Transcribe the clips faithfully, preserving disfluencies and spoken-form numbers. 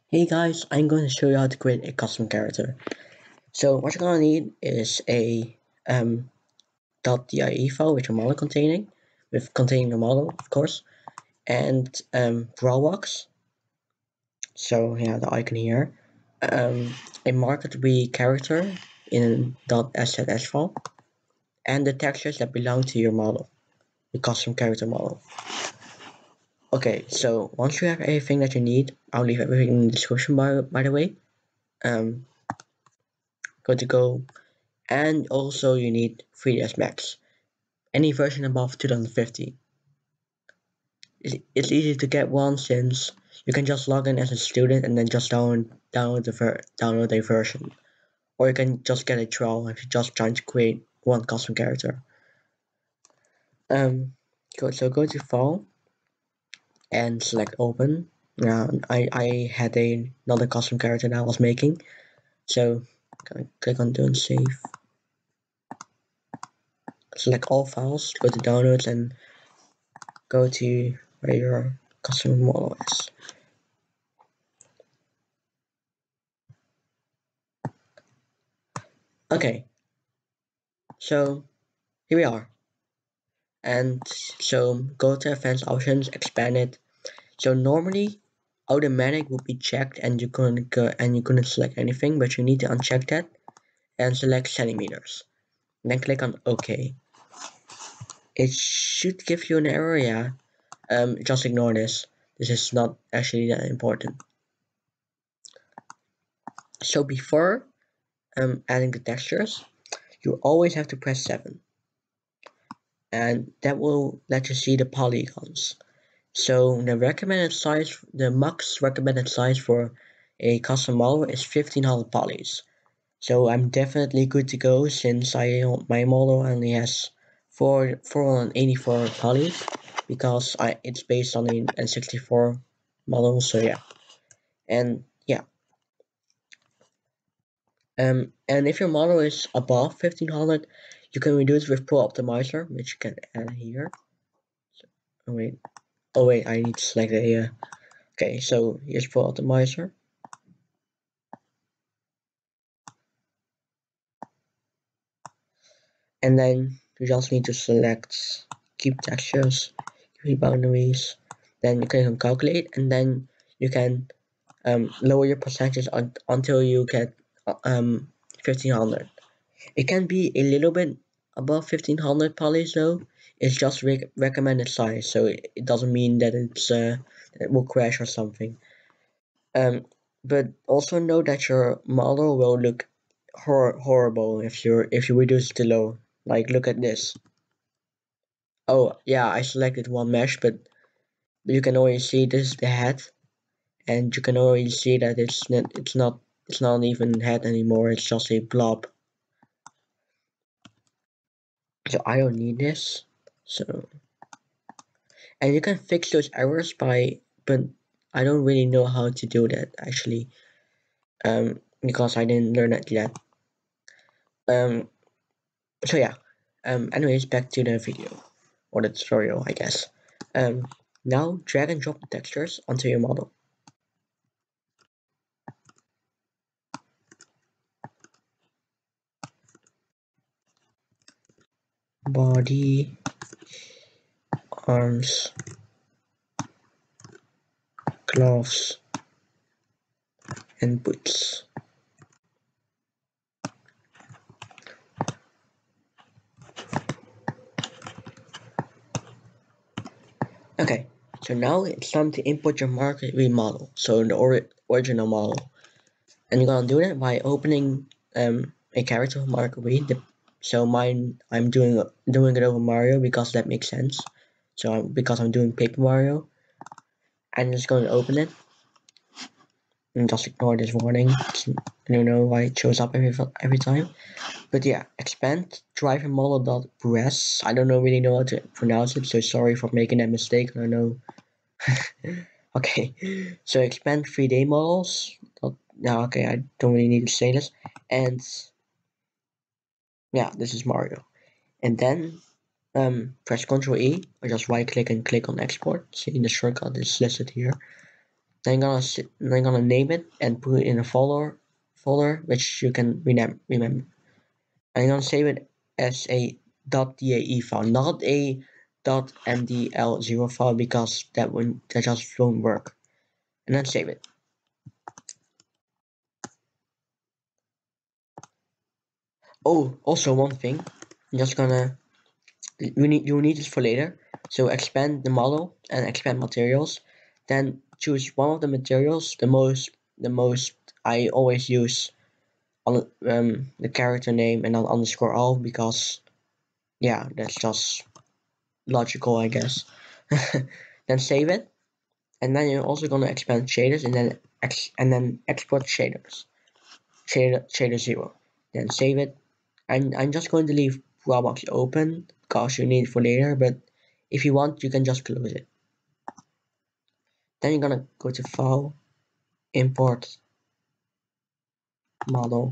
Hey guys, I'm going to show you how to create a custom character. So what you're going to need is a um, .die file with your model containing, with containing the model of course, and um, Drawbox. So yeah, the icon here, um, a market-to-be character in .sz file, and the textures that belong to your model, the custom character model. Okay, so once you have everything that you need, I'll leave everything in the description by, by the way. Um, go to go. And also you need three D S Max, any version above two thousand fifteen. It's easy to get one since you can just log in as a student and then just download, download, the ver download a version. Or you can just get a trial if you're just trying to create one custom character. Um, go, so go to File and select Open. Now I, I had a, another custom character that I was making, so click on Do and Save. Select all files, go to Downloads and go to where your custom model is. Okay, so here we are. And so go to advanced options, expand it. So normally automatic would be checked and you couldn't go and you couldn't select anything, but you need to uncheck that and select centimeters. And then click on OK. It should give you an error, yeah. Um, just ignore this. This is not actually that important. So before um, adding the textures, you always have to press seven. And that will let you see the polygons. So the recommended size, the max recommended size for a custom model is fifteen hundred polys. So I'm definitely good to go since I my model only has four four hundred eighty-four polys because I it's based on an N sixty-four model. So yeah, and yeah, um, and if your model is above fifteen hundred, you can reduce with Pro Optimizer, which you can add here. So, oh wait, oh wait, I need to select a. Uh, okay, so here's Pro Optimizer. And then you just need to select keep textures, keep boundaries, then you click on calculate, and then you can um, lower your percentages un until you get um, fifteen hundred. It can be a little bit above fifteen hundred polys though. It's just rec recommended size, so it, it doesn't mean that it's uh, it will crash or something. Um, but also know that your model will look hor horrible if you're if you reduce it to low. Like look at this. Oh yeah, I selected one mesh, but you can already see this is the head, and you can already see that it's not it's not it's not even head anymore. It's just a blob. So I don't need this. So and you can fix those errors by, but I don't really know how to do that actually. Um, because I didn't learn it yet. Um, so yeah. Um, anyways, back to the video or the tutorial, I guess. Um, now drag and drop the textures onto your model. Body, arms, gloves, and boots. Okay, so now it's time to import your market model, so the or original model. And you're gonna do that by opening um, a character market read. So mine, I'm doing doing it over Mario because that makes sense. So I'm, because I'm doing Paper Mario, I'm just going to open it and just ignore this warning. It's, I don't know why it shows up every every time. But yeah, expand driver model.res. I don't know really know how to pronounce it, so sorry for making that mistake. I know. Okay, so expand three D models. Now, okay, I don't really need to say this. And yeah, this is Mario. And then um, press Ctrl E or just right click and click on export. See the shortcut is listed here. Then I'm gonna then I'm gonna name it and put it in a folder folder which you can remember remember. And I'm gonna save it as a .dae file, not a .m d l zero file, because that won't that just won't work. And then save it. Oh, also one thing, I'm just gonna you need you need this for later. So expand the model and expand materials. Then choose one of the materials. The most the most I always use on um, the character name and then underscore all, because yeah, that's just logical, I guess. Then save it, and then you're also gonna expand shaders and then ex and then export shaders, shader shader zero. Then save it. And I'm just going to leave Roblox open because you need it for later, but if you want, you can just close it. Then you're gonna go to File, Import Model.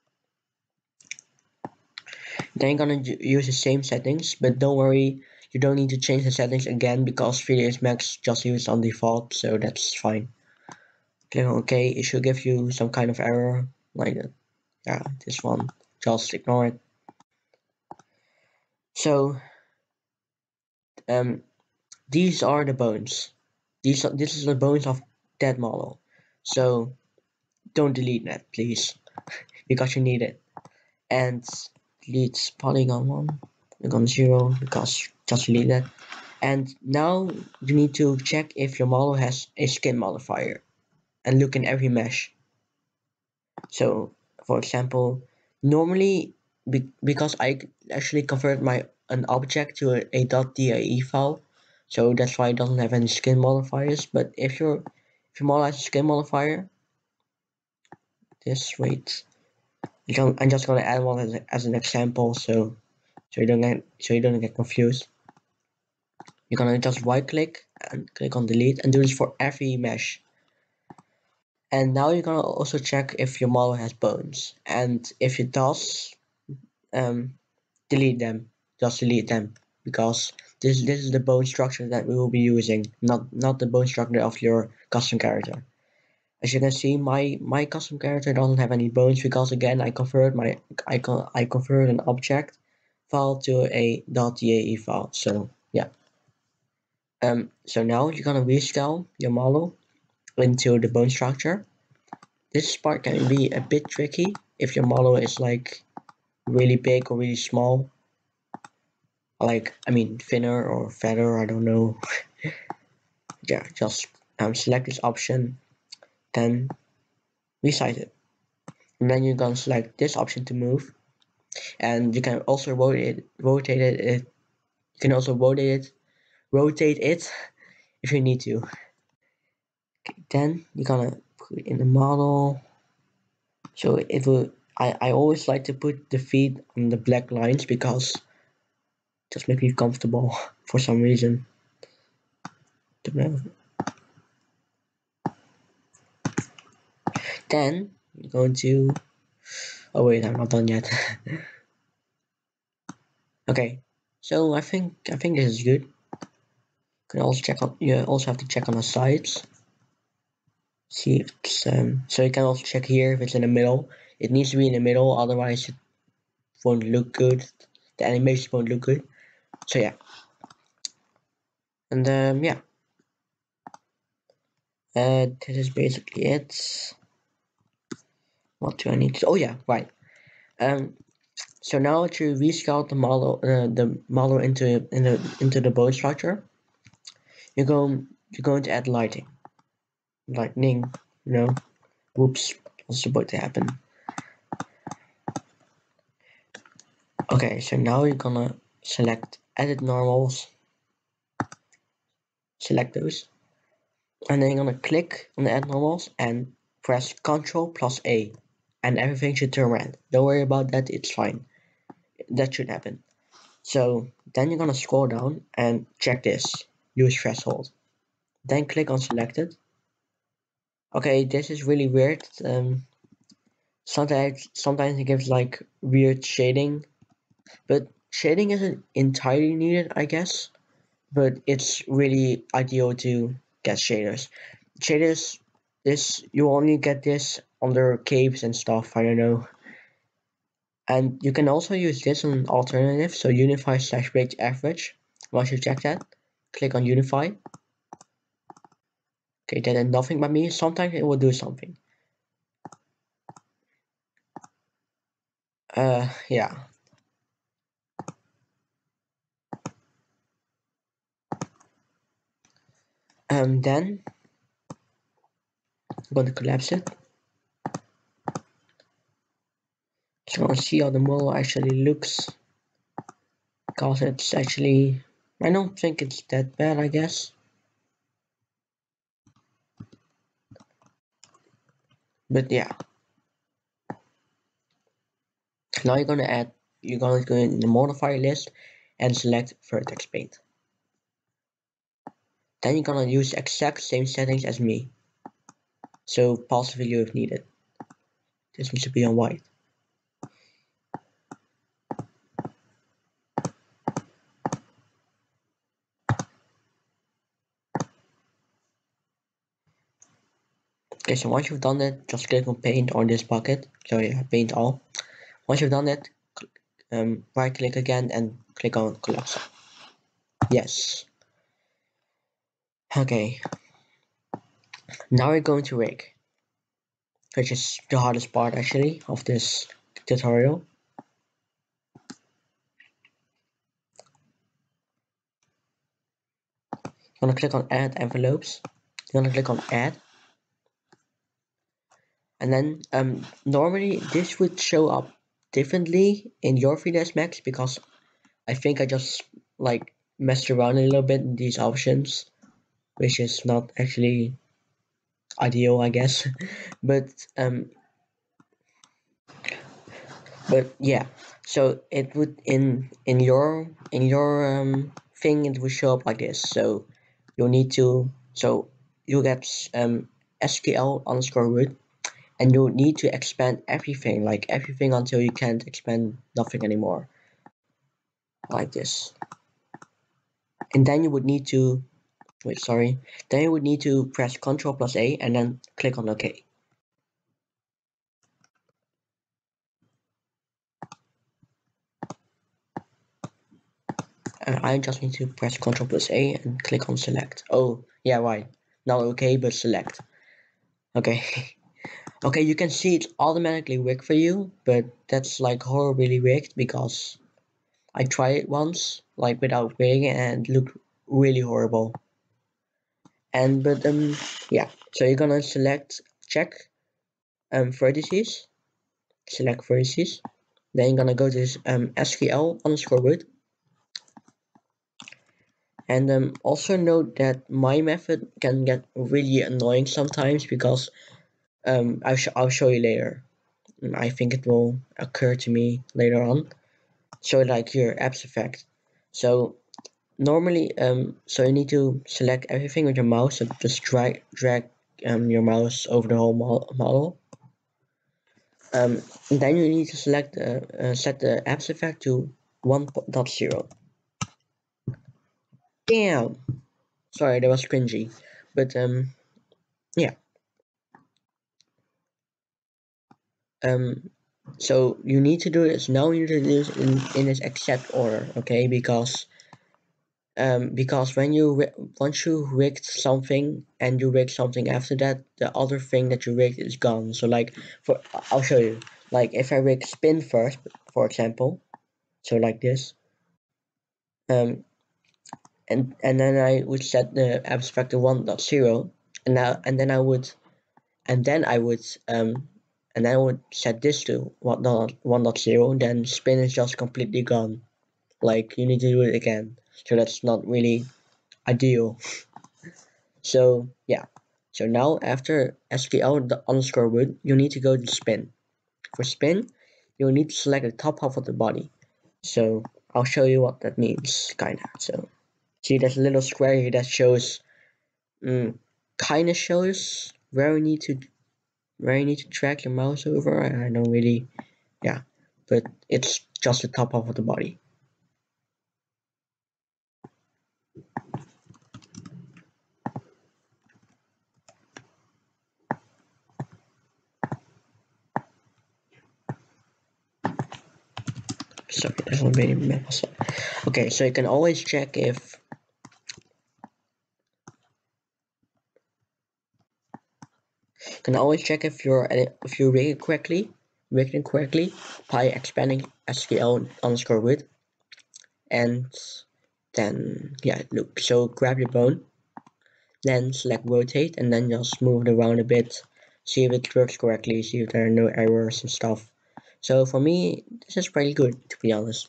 Then you're gonna use the same settings, but don't worry, you don't need to change the settings again because three D S Max just used on default, so that's fine. Click on OK. It should give you some kind of error like that. Yeah, this one. Just ignore it. So, um, these are the bones. These are, this is the bones of that model. So don't delete that, please, because you need it. And delete polygon one, polygon zero, because just delete that. And now you need to check if your model has a skin modifier and look in every mesh. So for example, normally be, because I actually convert my an object to a, a .dae file, so that's why it doesn't have any skin modifiers. But if your if your model has a skin modifier, this wait, I'm just gonna add one as, a, as an example, so so you don't get so you don't get confused. You're gonna just right click and click on delete and do this for every mesh. And now you're gonna also check if your model has bones, and if it does, um, delete them. Just delete them, because this this is the bone structure that we will be using, not not the bone structure of your custom character. As you can see, my my custom character doesn't have any bones because again I convert my I con I convert an object file to a .dae file. So yeah. Um. So now you're gonna rescale your model into the bone structure. This part can be a bit tricky if your model is like really big or really small. Like, I mean, thinner or fatter, I don't know. Yeah, just um, select this option, then resize it. And then you're gonna select this option to move. And you can also rotate it, rotate it, you can also rotate it, rotate it if you need to. Okay, then you're gonna put it in the model. So it will, I, I always like to put the feet on the black lines because just make me comfortable for some reason. Then you're going to, oh wait, I'm not done yet. Okay, so I think I think this is good. You can also check on, you also have to check on the sides. See if it's um so you can also check here if it's in the middle. It needs to be in the middle, otherwise it won't look good. The animation won't look good. So yeah. And um yeah. Uh this is basically it. What do I need to, oh yeah, right. Um so now to resculpt the model uh, the model into in the into the bone structure, you're going you're going to add lighting. Lightning, you know. Whoops, what's about to happen? Okay, so now you're gonna select edit normals, select those, and then you're gonna click on the edit normals and press Ctrl plus A, and everything should turn red. Don't worry about that, it's fine. That should happen. So then you're gonna scroll down and check this, use threshold. Then click on selected. Okay, this is really weird. Um, sometimes sometimes it gives like weird shading, but shading isn't entirely needed, I guess. But it's really ideal to get shaders. Shaders This you only get this under caves and stuff. I don't know. And you can also use this on alternative. So unify slash weight average. Once you check that, click on unify. Okay, that did nothing by me. Sometimes it will do something. Uh, yeah. Um, then I'm going to collapse it. So I want to see how the model actually looks. Because it's actually, I don't think it's that bad, I guess. But yeah. Now you're gonna add, you're gonna go in the modifier list and select vertex paint. Then you're gonna use the exact same settings as me. So pause the video if needed. This needs to be on white. Okay, so once you've done that, just click on paint on this bucket. So yeah, paint all. Once you've done that, um, right click again and click on collapse. Yes. Okay. Now we're going to rig, which is the hardest part actually of this tutorial. You're gonna click on add envelopes. You're gonna click on add. And then um, normally this would show up differently in your three D S Max because I think I just like messed around a little bit in these options, which is not actually ideal, I guess. but um, but yeah, so it would in in your in your um thing it would show up like this. So you'll need to so you get um S Q L underscore root. And you need to expand everything, like everything until you can't expand nothing anymore. Like this. And then you would need to, wait, sorry. Then you would need to press Ctrl plus A and then click on OK. And I just need to press Ctrl plus A and click on select. Oh, yeah, right. Not OK, but select. Okay. Okay, you can see it's automatically rigged for you, but that's like horribly rigged because I tried it once, like without rigging, and it looked really horrible. And but um yeah, so you're gonna select check um vertices, select vertices. Then you're gonna go to this um S Q L underscore root. And um also note that my method can get really annoying sometimes because um I'll, sh I'll show you later. I think it will occur to me later on. So like your apps effect. So normally um so you need to select everything with your mouse. So just drag drag um your mouse over the whole mo model. Um, then you need to select uh, uh, set the apps effect to one point zero. Damn! Sorry, that was cringy. But um, yeah. Um, so you need to do this now. You need to do this in, in this exact order, okay? Because um, because when you once you rigged something and you rig something after that, the other thing that you rigged is gone. So like, for I'll show you. Like if I rig spin first, for example, so like this. Um, and and then I would set the abstract to one point zero, and now and then I would and then I would um and then I would set this to one point zero. Then spin is just completely gone. Like you need to do it again. So that's not really ideal. So yeah. So now after S Q L the underscore root, you need to go to spin. For spin, you need to select the top half of the body. So I'll show you what that means, kinda. So see, there's a little square here that shows mm, kind of shows where you need to where you need to drag your mouse over. I, I don't really, yeah, but it's just the top half of the body. sorry, that's not really myself. Okay, so you can always check if you can always check if you're if you rig it correctly, rigged it correctly by expanding S Q L underscore root, and then yeah, look. So grab your bone, then select rotate, and then just move it around a bit, see if it works correctly, see if there are no errors and stuff. So for me, this is pretty good, to be honest.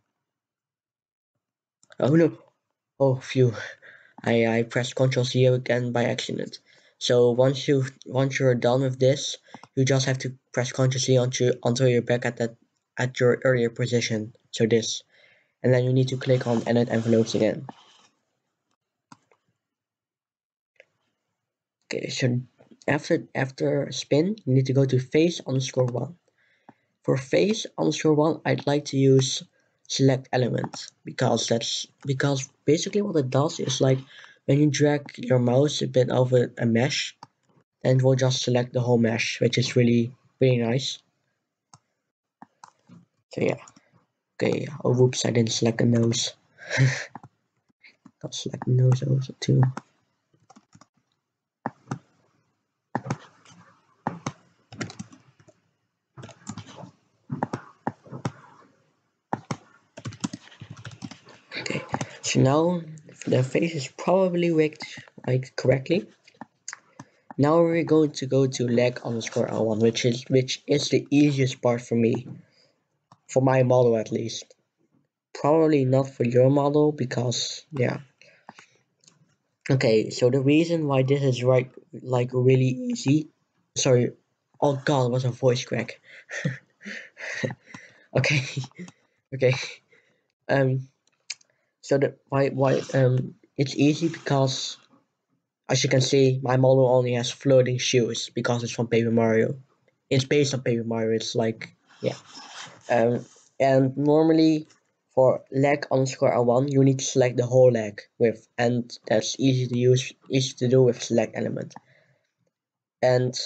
Oh no! Oh phew! I I pressed Ctrl C again by accident. So once you once you're done with this, you just have to press Ctrl C until until you're back at that at your earlier position. So this, and then you need to click on Edit Envelopes again. Okay, so after after spin, you need to go to face underscore one. For face underscore one, I'd like to use select element because that's because basically what it does is like when you drag your mouse a bit over a mesh, then it will just select the whole mesh, which is really really nice. So yeah, okay. Oh whoops, I didn't select the nose. I'll select the nose also too. Okay, so now the face is probably rigged like correctly. Now we're going to go to leg underscore L one, which is which is the easiest part for me, for my model at least. Probably not for your model because yeah. Okay, so the reason why this is right like really easy. Sorry, oh god, it was a voice crack. Okay, okay. Um, so the why why um it's easy because as you can see, my model only has floating shoes because it's from Paper Mario. It's based on Paper Mario. It's like yeah. Um, and normally for leg underscore L one, you need to select the whole leg with, and that's easy to use, easy to do with select element. And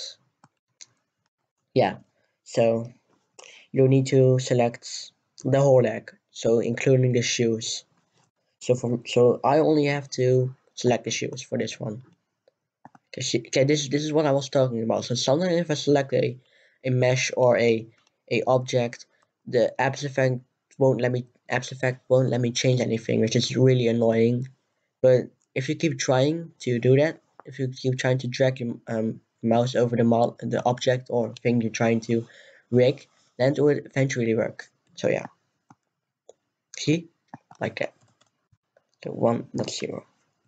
yeah, so you need to select the whole leg, so including the shoes. So from so I only have to select the shoes for this one. Okay, okay, this this is what I was talking about. So sometimes if I select a a mesh or a a object, the apps effect won't let me apps effect won't let me change anything, which is really annoying. But if you keep trying to do that, if you keep trying to drag your um, mouse over the mod the object or thing you're trying to rig, then it will eventually work. So yeah, see, like that. So one not zero.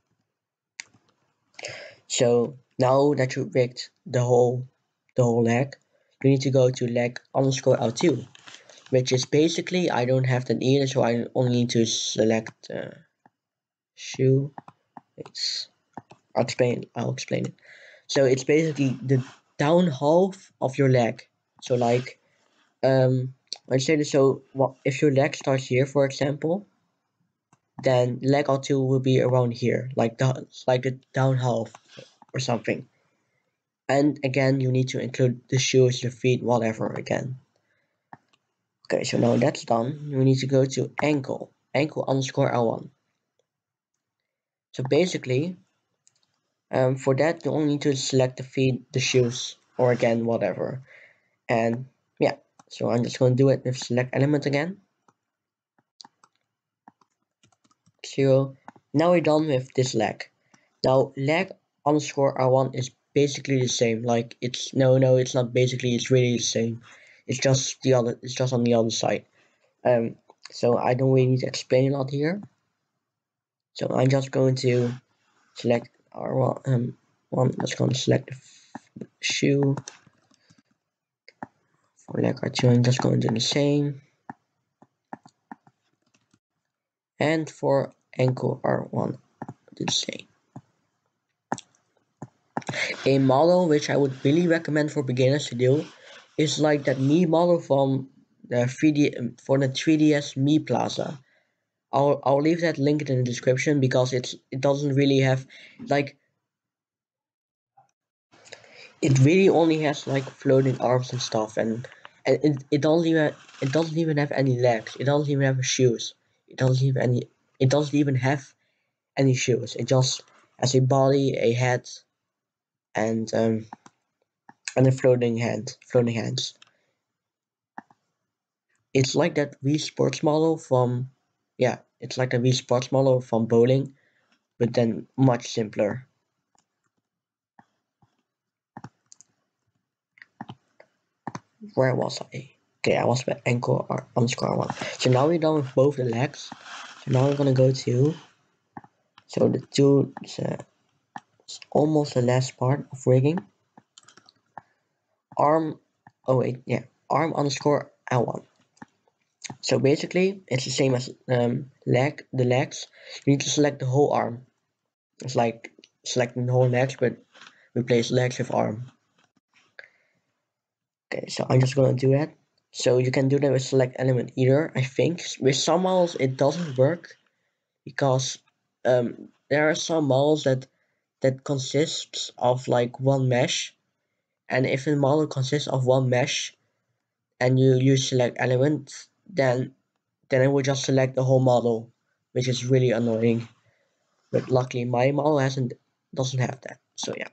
So now that you rigged the whole the whole leg, you need to go to leg underscore L two, which is basically I don't have that either, so I only need to select uh, shoe. It's I'll explain I'll explain it. So it's basically the down half of your leg. So like um let's say this, so what if your leg starts here for example, then leg L two will be around here, like the like the down half or something. And again, you need to include the shoes, the feet, whatever again. Okay, so now that's done, we need to go to ankle, ankle underscore L one. So basically, um, for that, you only need to select the feet, the shoes, or again, whatever. And yeah, so I'm just going to do it with select element again. Zero. Now we're done with this leg. Now leg underscore L one is basically the same. Like it's no, no, it's not basically. It's really the same. It's just the other. It's just on the other side. Um, so I don't really need to explain a lot here. So I'm just going to select our one. Um, one. Let's go and select the shoe. For leg R two, I'm just going to do the same. And for ankle R one, do the same. A model which I would really recommend for beginners to do is like that Mii model from the three D for the three D S Mii Plaza. I'll I'll leave that link in the description because it's it doesn't really have like it really only has like floating arms and stuff, and and it, it doesn't even it doesn't even have any legs. It doesn't even have shoes. It doesn't even any it doesn't even have any shoes. It just has a body, a head, and um and a floating hand, floating hands. It's like that Wii Sports model from, yeah, it's like the Wii Sports model from bowling, but then much simpler. Where was I? Okay, I was at ankle or underscore one. So now we're done with both the legs. So now we're gonna go to, so the two, uh, it's almost the last part of rigging. Arm, oh wait, yeah, arm underscore L one. So basically, it's the same as um, leg, the legs. You need to select the whole arm. It's like selecting the whole legs, but replace legs with arm. Okay, so I'm just gonna do that. So you can do that with select element either. I think with some models it doesn't work because um, there are some models that that consists of like one mesh, and if a model consists of one mesh and you use select element, then then it will just select the whole model, which is really annoying. But luckily my model hasn't doesn't have that. So yeah.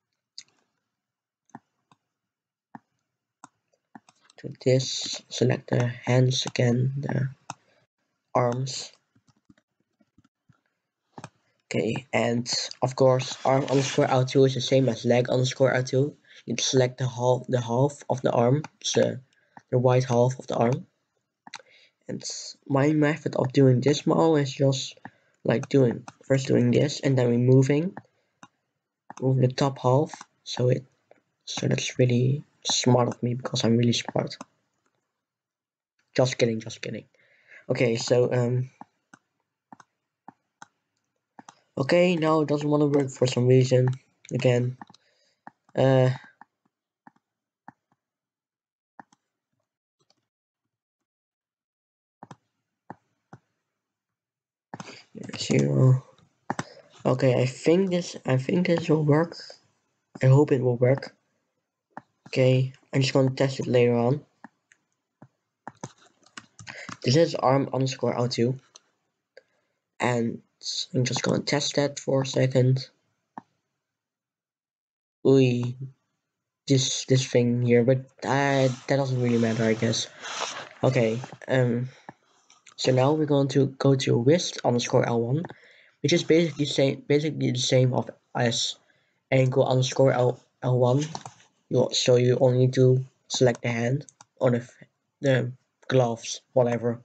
To this, select the hands again, the arms. Okay, and of course arm underscore L two is the same as leg underscore L two. You select the half the half of the arm, so the right half of the arm. And my method of doing this model is just like doing first doing this and then removing moving the top half. So it so that's really smart of me because I'm really smart. Just kidding, just kidding. Okay, so um okay, now it doesn't want to work for some reason again. Uh zero. Okay, I think this I think this will work. I hope it will work. Okay, I'm just gonna test it later on. This is arm underscore L two. And I'm just gonna test that for a second. Ooh, this this thing here, but uh, that doesn't really matter, I guess. Okay, um, so now we're going to go to wrist underscore L one, which is basically same basically the same of as ankle underscore L L1. You so you only need to select the hand or the the gloves, whatever.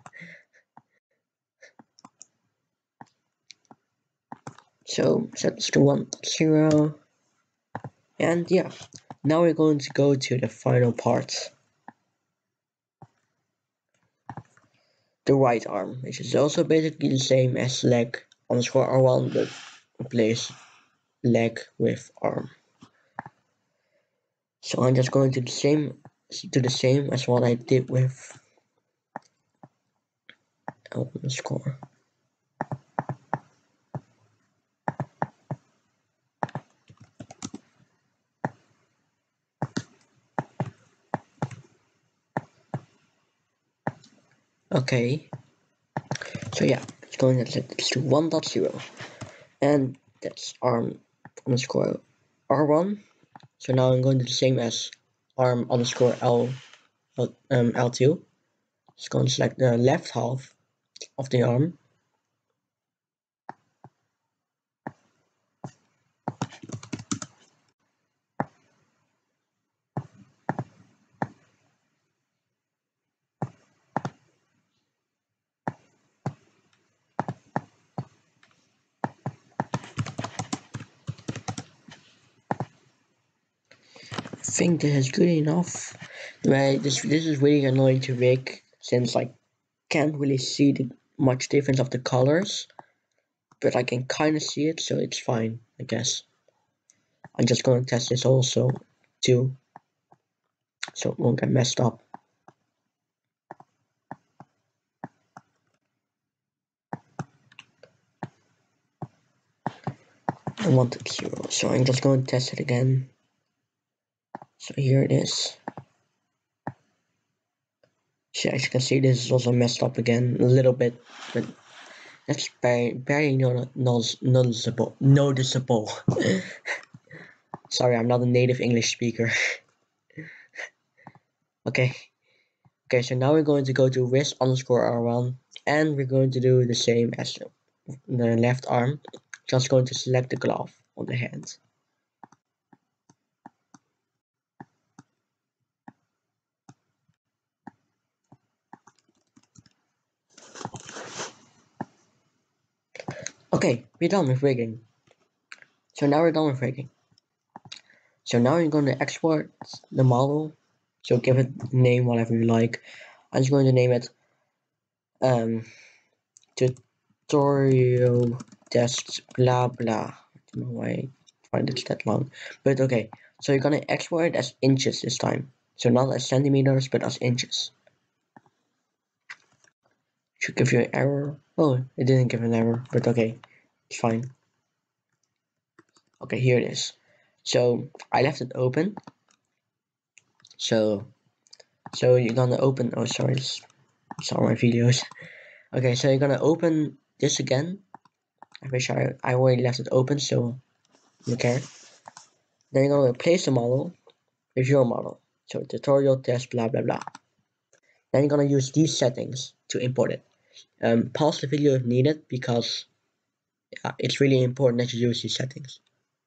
So set this to one zero, and yeah, now we're going to go to the final part. The right arm, which is also basically the same as leg underscore R one, but replace leg with arm. So I'm just going to the same to the same as what I did with L underscore. Okay, so yeah, it's going to set this to one point zero, and that's arm underscore R one. So now I'm going to do the same as arm underscore L um, L two. Just going to select the left half of the arm. I think this is good enough. Right, this this is really annoying to rig since I can't really see the much difference of the colors, but I can kind of see it, so it's fine, I guess. I'm just gonna test this also too, so it won't get messed up. I wanted zero, so I'm just going to test it again. So here it is. So as you can see, this is also messed up again a little bit, but that's very very no noticeable. Noticeable. Sorry, I'm not a native English speaker. Okay. Okay, so now we're going to go to wrist underscore R one, and we're going to do the same as the left arm. Just going to select the glove on the hand. Okay, we're done with rigging. So now we're done with rigging. So now you're going to export the model. So give it a name whatever you like. I'm just going to name it um, tutorial test blah blah. I don't know why I find it's that long. But okay, so you're going to export it as inches this time. So not as centimeters, but as inches. Should give you an error. Oh, it didn't give an error, but okay, it's fine. Okay, here it is. So I left it open. So, so you're gonna open. Oh, sorry, it's, it's all my videos. Okay, so you're gonna open this again. I wish I I already left it open, so you can. Then you're gonna replace the model with your model. So tutorial test blah blah blah. Then you're gonna use these settings to import it. Um, pause the video if needed because uh, it's really important that you use these settings.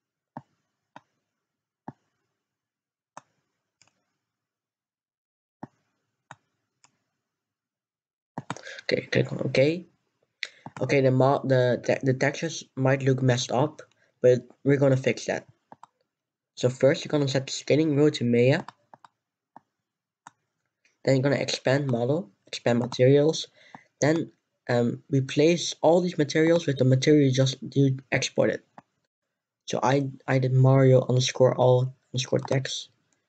Okay, click on OK. Okay, the mo the te the textures might look messed up, but we're gonna fix that. So first, you're gonna set the scaling rule to Maya. Then you're gonna expand model, expand materials. Then um, replace all these materials with the material you just you exported. So I I did Mario underscore all underscore text.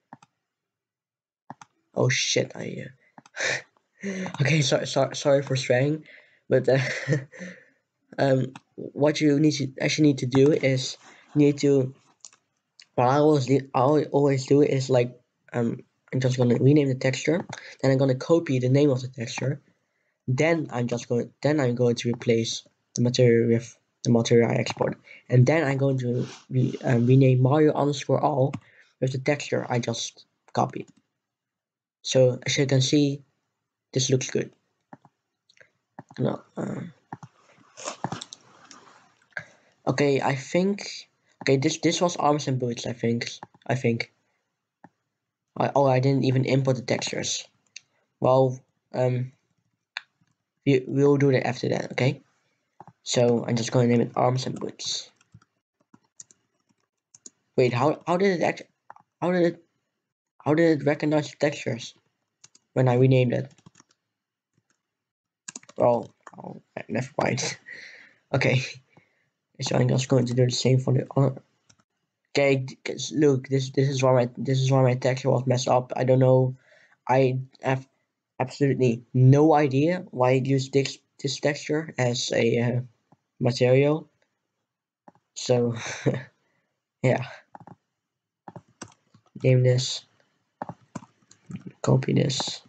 Oh shit! I uh... okay. Sorry, sorry, sorry for swearing, but uh, um, what you need to actually need to do is you need to. What I always do, I always do is like um, I'm just gonna rename the texture. Then I'm gonna copy the name of the texture. Then I'm just going. Then I'm going to replace the material with the material I exported, and then I'm going to re, um, rename Mario underscore all with the texture I just copied. So as you can see, this looks good. No, uh, okay, I think. Okay, this this was arms and boots. I think. I think. I, oh, I didn't even import the textures. Well, um, we we'll do that after that. Okay. So I'm just going to name it arms and boots. Wait, how how did it act? How did it how did it recognize the textures when I renamed it? Oh, oh never mind. Okay, so I'm just going to do the same for the other. Okay, look, this this is why my this is why my texture was messed up. I don't know. I have absolutely no idea why I used this this texture as a uh, material. So yeah, name this, copy this.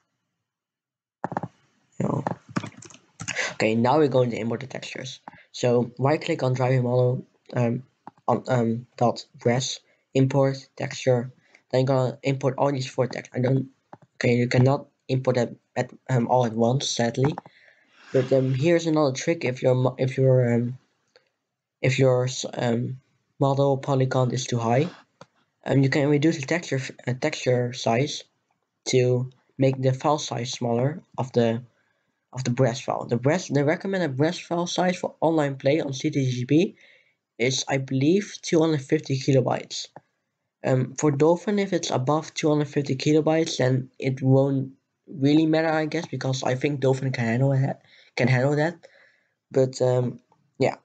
You know. Okay, now we're going to import the textures. So right click on driving model um, on um, dot res, import texture. Then you're gonna import all these four textures. I don't. Okay, you cannot import them at um, all at once, sadly. But um, here's another trick: if your if your um, if your um, model polygon is too high, um, you can reduce the texture uh, texture size to make the file size smaller of the of the breast file. The breast the recommended breast file size for online play on C T G P is, I believe, two hundred fifty kilobytes. Um, for Dolphin, if it's above two hundred fifty kilobytes, then it won't really matter, I guess, because I think Dolphin can handle that. Can handle that. But um, yeah.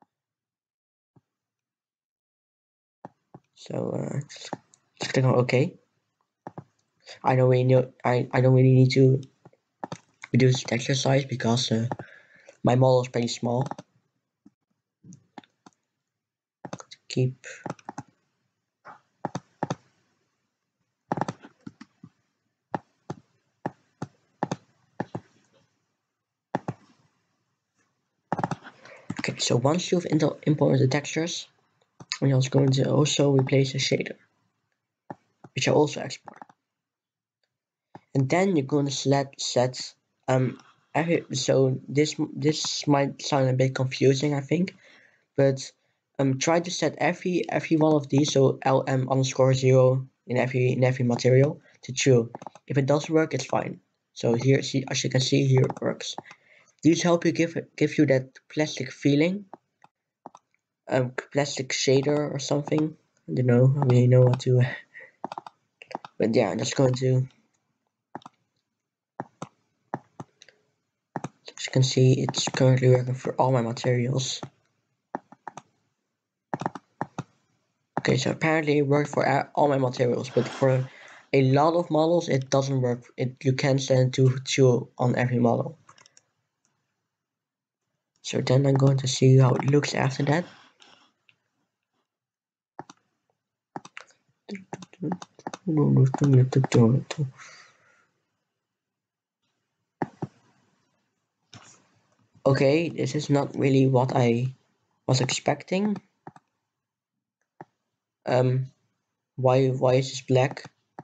So uh, just, just click on OK. I don't really know. I I don't really need to reduce the texture size because uh, my model is pretty small. Keep. Okay, so once you've imported the textures, we're also going to also replace the shader, which I also export. And then you're going to select set um every, so this this might sound a bit confusing, I think, but um try to set every every one of these, so lm underscore zero in every in every material, to true. If it doesn't work, it's fine. So here, see, as you can see here, it works. These help you give give you that plastic feeling, um plastic shader or something. I don't know, I really know what to but yeah, I'm just going to, as you can see, it's currently working for all my materials. Okay, so apparently it worked for all my materials, but for a lot of models it doesn't work. It you can't send to two on every model. So then I'm going to see how it looks after that. Okay, this is not really what I was expecting. Um, why why is this black?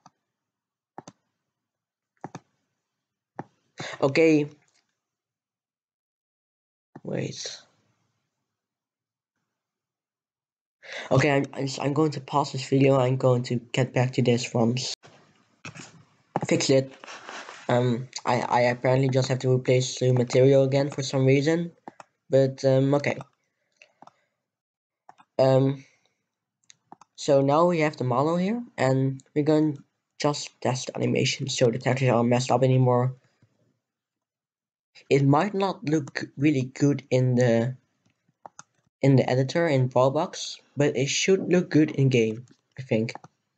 Okay, wait. Okay, I'm I'm going to pause this video. I'm going to get back to this once fix it. Um, I I apparently just have to replace the material again for some reason, but um okay. Um, so now we have the model here, and we're going to just test animation, so the textures aren't messed up anymore. It might not look really good in the in the editor in Brawlbox, but it should look good in game, I think.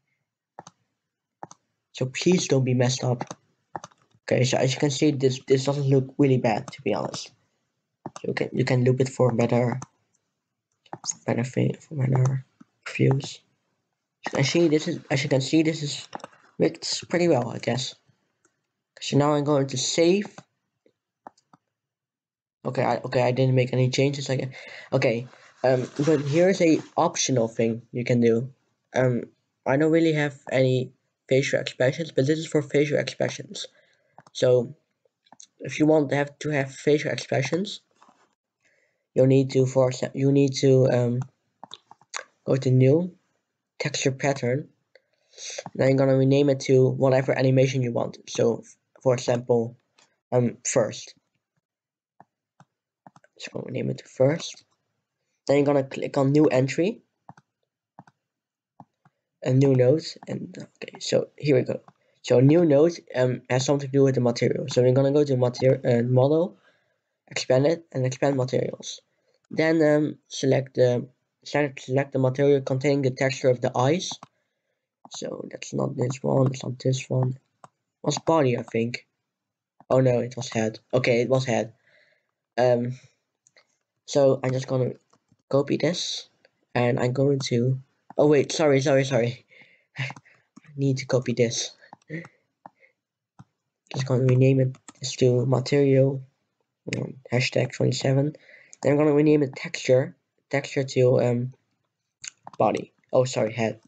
So please don't be messed up. Okay, so as you can see, this this doesn't look really bad, to be honest. So you can you can loop it for better for better for better views. So as you, this is as you can see, this is works pretty well, I guess. So now I'm going to save. Okay, I okay I didn't make any changes. Like, okay, um, but here's a optional thing you can do. Um, I don't really have any facial expressions, but this is for facial expressions. So if you want to have to have facial expressions, you'll need to for you need to um go to new texture pattern. Then you're gonna rename it to whatever animation you want. So, for example, um first. So I'm gonna rename it to first. Then you're gonna click on new entry, a new node, and okay, so here we go. So new node um has something to do with the material. So we're gonna go to material uh, model, expand it, and expand materials. Then um select the select select the material containing the texture of the eyes. So that's not this one. It's not this one. It was body, I think. Oh no, it was head. Okay, it was head. Um. So I'm just gonna copy this, and I'm going to. Oh wait, sorry, sorry, sorry. I need to copy this. Just gonna rename it this to material um, hashtag twenty-seven. Then I'm gonna rename it texture texture to um body. Oh sorry, head.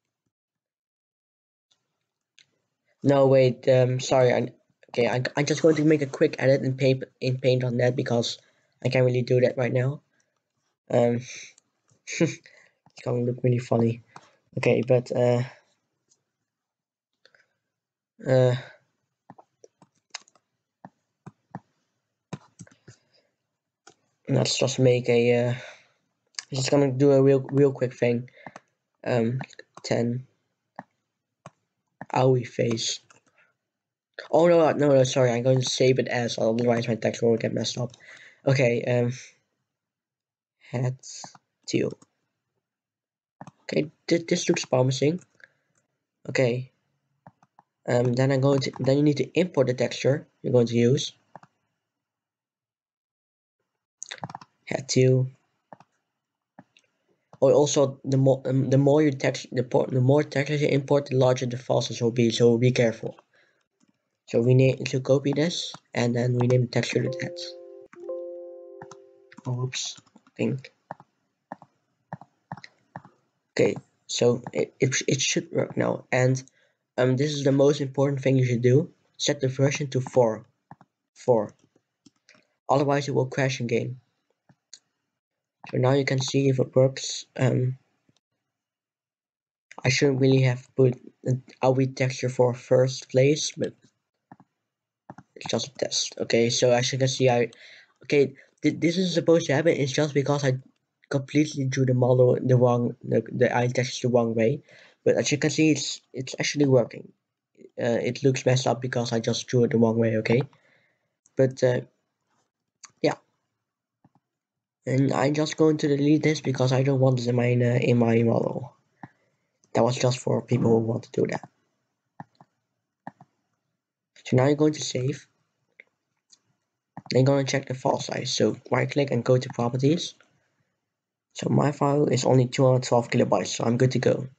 No wait, um sorry. I okay. I I'm just going to make a quick edit in paint in paint on that because I can't really do that right now. Um, it's gonna look really funny. Okay, but uh uh. Let's just make a uh, just gonna do a real real quick thing. Um, ten owie face. Oh no, no, no, sorry. I'm going to save it as, otherwise my text will get messed up. Okay. Um, head two. Okay, this this looks promising. Okay. Um, then I'm going to then you need to import the texture you're going to use. Head two. Or also the more um, the more you text the the more textures you import, the larger the files will be. So be careful. So we need to copy this and then rename the texture to that. Oops. thing. Okay, so it, it, it should work now, and um, this is the most important thing you should do. Set the version to four. four. Otherwise it will crash in game. So now you can see if it works. Um, I shouldn't really have put an A W I texture for first place, but it's just a test. Okay, so as you can see, I okay th this is supposed to happen. It's just because I completely drew the model the wrong the, the eye texture the wrong way. But as you can see, it's it's actually working. Uh, it looks messed up because I just drew it the wrong way. Okay, but uh, yeah, and I'm just going to delete this because I don't want this in my uh, in my model. That was just for people who want to do that. So now you're going to save. Then you're going to check the file size. So right click and go to properties. So my file is only two hundred twelve kilobytes, so I'm good to go.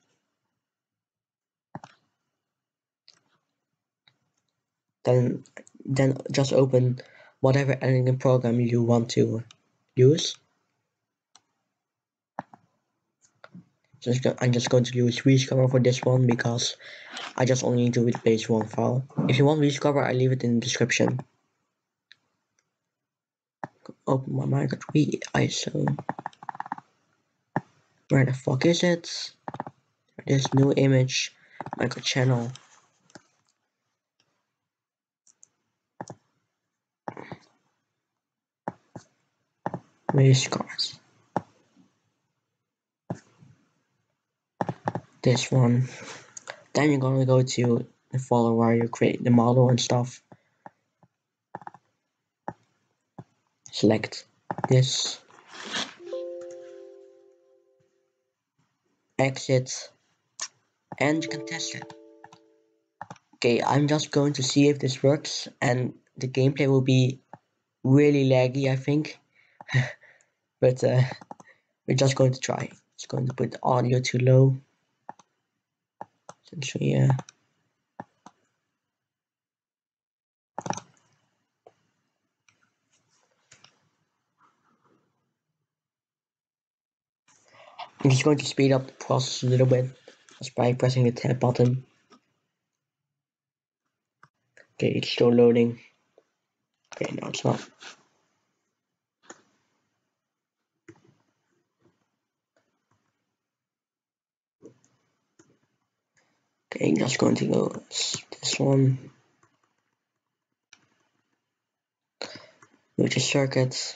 Then, then just open whatever editing program you want to use. So I'm just going to use Rescover for this one because I just only need to replace one file. If you want Rescover, I leave it in the description. Open my Minecraft three I S O. Where the fuck is it? This new image, Minecraft channel. Race cars. This one. Then you're gonna go to the folder where you create the model and stuff. Select this. Exit. And you can test it. Okay, I'm just going to see if this works, and the gameplay will be really laggy, I think. But uh, we're just going to try. It's going to put the audio too low. Essentially, yeah. I'm just going to speed up the process a little bit just by pressing the tab button. Okay, it's still loading. Okay, no, it's not. Okay, just going to go this one. Go to circuits.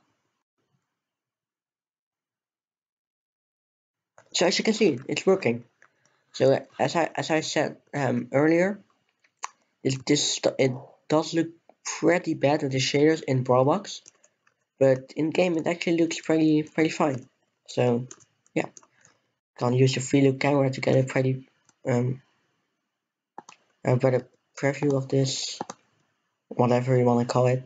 So as you can see, it's working. So as I as I said um, earlier, it this it does look pretty bad with the shaders in Roblox, but in game it actually looks pretty pretty fine. So yeah, can use the free look camera to get a pretty um a better preview of this, whatever you want to call it.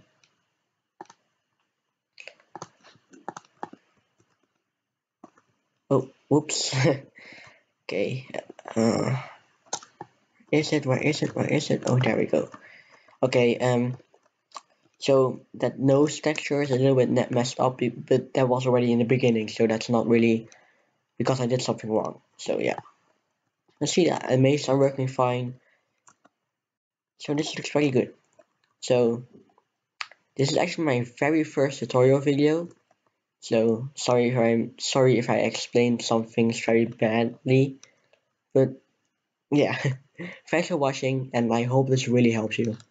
Oh, whoops. Okay. Uh, is it? Where is it? Where is it? Oh, there we go. Okay. Um. So that nose texture is a little bit messed up, but that was already in the beginning, so that's not really because I did something wrong. So yeah. Let's see that. And maze are working fine. So this looks pretty good. So this is actually my very first tutorial video. So sorry if I'm sorry if I explained some things very badly. But yeah. Thanks for watching, and I hope this really helps you.